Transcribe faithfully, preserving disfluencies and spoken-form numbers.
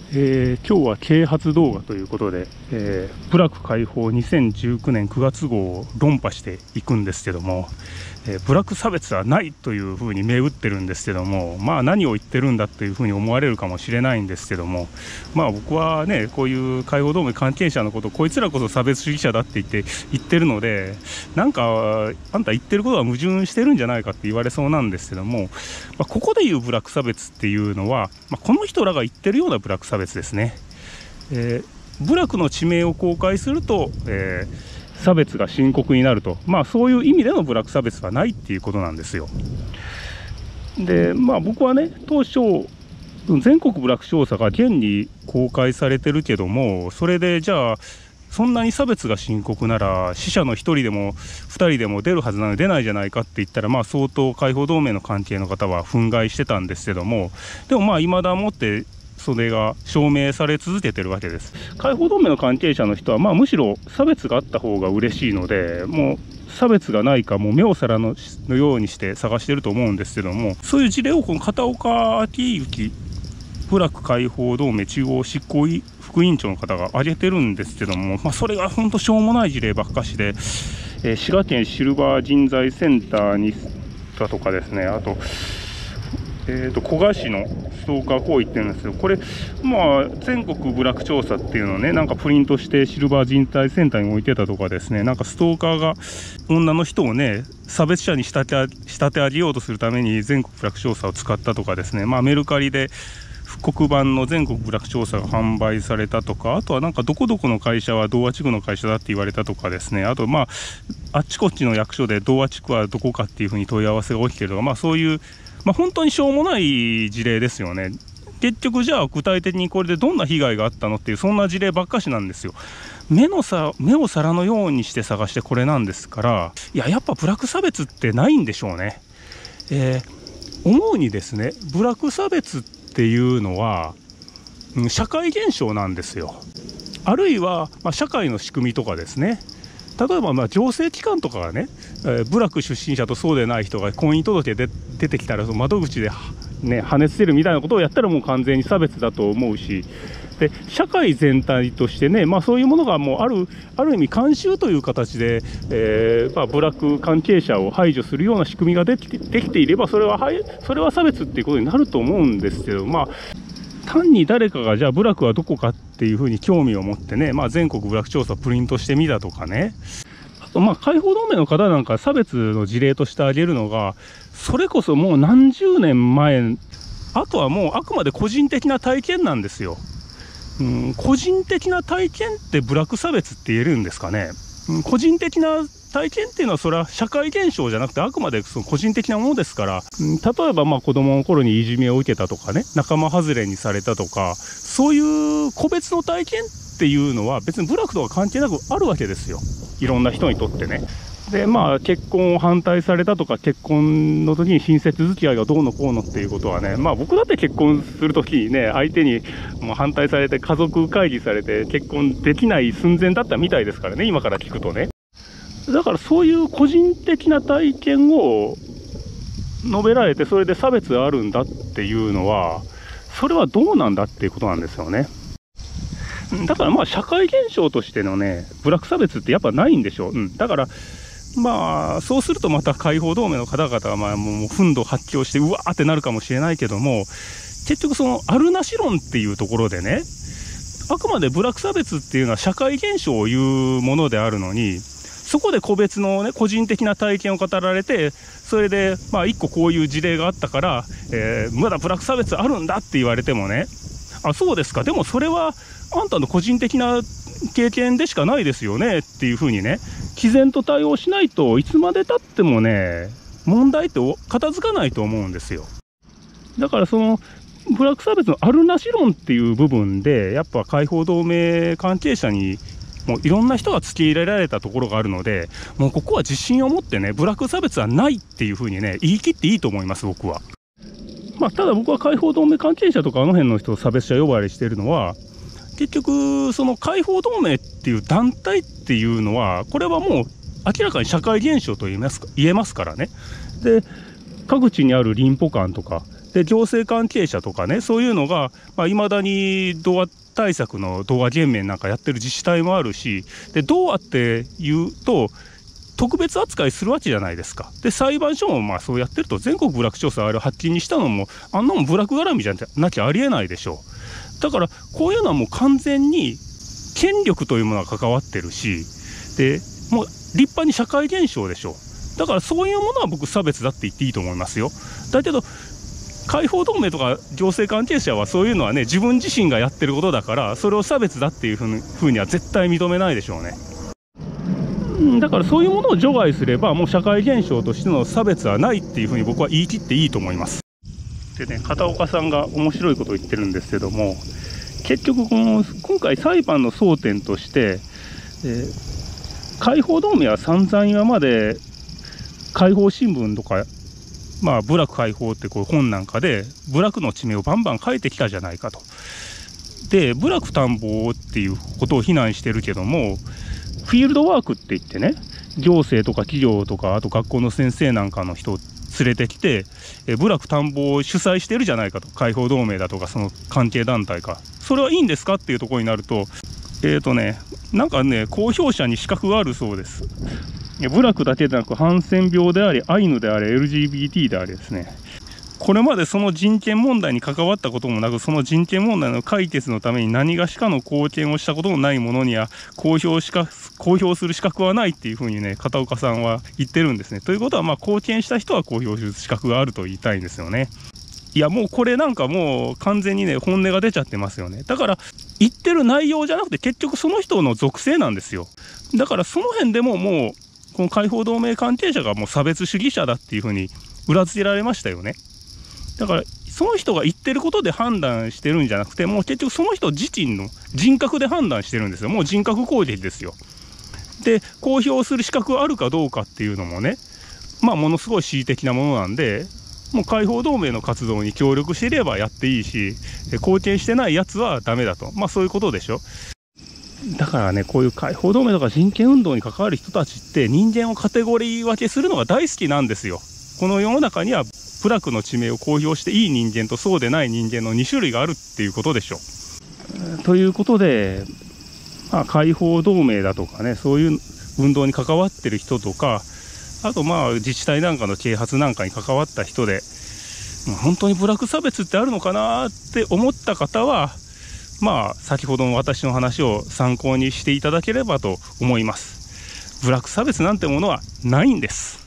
えー今日は啓発動画ということで、えー、部落解放にせんじゅうきゅうねんくがつ号を論破していくんですけども、えー部落差別はないというふうに銘打ってるんですけども、まあ何を言ってるんだというふうに思われるかもしれないんですけども、まあ僕はね、こういう解放同盟関係者のことをこいつらこそ差別主義者だって言って言ってるので、なんかあんた言ってることは矛盾してるんじゃないかって言われそうなんですけども、まあ、ここでいう部落差別っていうのは、まあ、この人らが言ってるような部落差別ですね。えー、部落の地名を公開すると、えー差別が深刻になると、まあ、そういう意味での部落差別はないっていうことなんですよ。で、まあ、僕はね、当初全国部落調査が現に公開されてるけども、それでじゃあそんなに差別が深刻なら死者のひとりでもふたりでも出るはずなのに出ないじゃないかって言ったら、まあ相当解放同盟の関係の方は憤慨してたんですけども、でもまあ未だもってそれが証明され続けてるわけです。解放同盟の関係者の人は、まあ、むしろ差別があった方が嬉しいので、もう差別がないかもう目を皿のようにして探してると思うんですけども、そういう事例をこの片岡昭之部落解放同盟中央執行副委員長の方が挙げてるんですけども、まあ、それが本当しょうもない事例ばっかしで、えー、滋賀県シルバー人材センターにだとかですね、あとえー、と古河市のストーカー行為っていうんですけど、これ、まあ、全国部落調査っていうのをね、なんかプリントしてシルバー人材センターに置いてたとかですね、なんかストーカーが女の人をね、差別者に仕立て、仕立て上げようとするために全国部落調査を使ったとかですね、まあ、メルカリで復刻版の全国部落調査が販売されたとか、あとはなんかどこどこの会社は同和地区の会社だって言われたとかですね、あとまあ、あっちこっちの役所で同和地区はどこかっていうふうに問い合わせが起きてるとか、まあ、そういうまあ、本当にしょうもない事例ですよね。結局じゃあ具体的にこれでどんな被害があったのっていう、そんな事例ばっかしなんですよ。目のさ目を皿のようにして探してこれなんですから、いややっぱ部落差別ってないんでしょうね。えー、思うにですね、部落差別っていうのは、うん、社会現象なんですよ。あるいは、まあ、社会の仕組みとかですね。例えばまあ行政機関とかがね、えー、部落出身者とそうでない人が婚姻届で出てきたらその窓口で、ね、跳ねつけるみたいなことをやったらもう完全に差別だと思うし、で社会全体としてね、まあ、そういうものがもうあるある意味慣習という形で、えーまあ、部落関係者を排除するような仕組みができて、できていればそれは、はい、それは差別っていうことになると思うんですけど、まあ単に誰かがじゃあ部落はどこかっていうふうに興味を持ってね、まあ、全国部落調査プリントしてみたとかね、あとまあ解放同盟の方なんか差別の事例として挙げるのが、それこそもう何十年前、あとはもうあくまで個人的な体験なんですよ。うん、個人的な体験って部落差別って言えるんですかね。うん、個人的な体験っていうのはそれは社会現象じゃなくてあくまでその個人的なものですから、うん、例えばまあ子供の頃にいじめを受けたとかね、仲間外れにされたとか、そういう個別の体験っていうのは別に部落とは関係なくあるわけですよ、いろんな人にとってね。でまあ結婚を反対されたとか、結婚の時に親切付き合いがどうのこうのっていうことはね、まあ僕だって結婚する時にね、相手にもう反対されて家族会議されて結婚できない寸前だったみたいですからね、今から聞くとね。だからそういう個人的な体験を述べられて、それで差別があるんだっていうのは、それはどうなんだっていうことなんですよね。だからまあ社会現象としてのね、部落差別ってやっぱないんでしょう。うん、だからまあそうするとまた解放同盟の方々がまあもう憤怒発狂してうわーってなるかもしれないけども、結局そのあるなし論っていうところでね、あくまで部落差別っていうのは社会現象を言うものであるのに、そこで個別のね個人的な体験を語られて、それでまあ一個こういう事例があったから、えー、まだ部落差別あるんだって言われてもね、あそうですか、でもそれはあんたの個人的な経験でしかないですよねっていうふうにね、毅然と対応しないといつまでたってもね問題って片付かないと思うんですよ。だからその部落差別のあるなし論っていう部分でやっぱ解放同盟関係者にもういろんな人が付け入れられたところがあるので、もうここは自信を持ってね、部落差別はないっていうふうにね言い切っていいと思います、僕は。まあ、ただ僕は解放同盟関係者とかあの辺の人を差別者呼ばわりしているのは、結局その解放同盟っていう団体っていうのは、これはもう明らかに社会現象と言えますか言えますからね。で各地にある林保館とかで行政関係者とかね、そういうのがいまあ、未だに動画対策の動画減免なんかやってる自治体もあるし、でどうあって言うと特別扱いするわけじゃないですか。で裁判所もまあそうやってると、全国部落調査あれを発禁にしたのもあんなもん部落絡みじゃなきゃありえないでしょう。だからこういうのはもう完全に権力というものが関わってるし、でもう立派に社会現象でしょう。だからそういうものは僕差別だって言っていいと思いますよ。だけど解放同盟とか行政関係者はそういうのはね、自分自身がやってることだから、それを差別だっていうふうには絶対認めないでしょうね。だからそういうものを除外すれば、もう社会現象としての差別はないっていうふうに僕は言い切っていいと思います。でね、片岡さんが面白いことを言ってるんですけども、結局この今回裁判の争点として、えー、解放同盟は散々今まで解放新聞とか、まあ、部落解放ってこう本なんかで部落の地名をバンバン書いてきたじゃないかと。で部落探訪っていうことを非難してるけども、フィールドワークって言ってね、行政とか企業とかあと学校の先生なんかの人を連れてきてえ部落探訪を主催してるじゃないかと、解放同盟だとかその関係団体か、それはいいんですかっていうところになると、えーとねなんかね公表者に資格があるそうです。部落だけでなくハンセン病でありアイヌであれ エルジービーティー であれですね、これまでその人権問題に関わったこともなく、その人権問題の解決のために何がしかの貢献をしたことのないものには公表しか公表する資格はないっていうふうにね、片岡さんは言ってるんですね。ということは、まあ貢献した人は公表する資格があると言いたいんですよね。いやもうこれなんかもう完全にね本音が出ちゃってますよね。だから言ってる内容じゃなくて結局その人の属性なんですよ。だからその辺でももうこの解放同盟関係者がもう差別主義者だっていうふうに裏付けられましたよね。だからその人が言ってることで判断してるんじゃなくて、もう結局その人自身の人格で判断してるんですよ。もう人格攻撃ですよ。で公表する資格があるかどうかっていうのもね、まあものすごい恣意的なものなんで、もう解放同盟の活動に協力していればやっていいし、貢献してないやつはダメだと、まあそういうことでしょ。だからね、こういう解放同盟とか人権運動に関わる人たちって人間をカテゴリー分けするのが大好きなんですよ。この世の中には部落の地名を公表していい人間とそうでない人間のに種類があるっていうことでしょ。ということで、まあ、解放同盟だとかね、そういう運動に関わってる人とか、あとまあ自治体なんかの啓発なんかに関わった人で、本当に部落差別ってあるのかなって思った方は、まあ先ほどの私の話を参考にしていただければと思います。部落差別なんてものはないんです。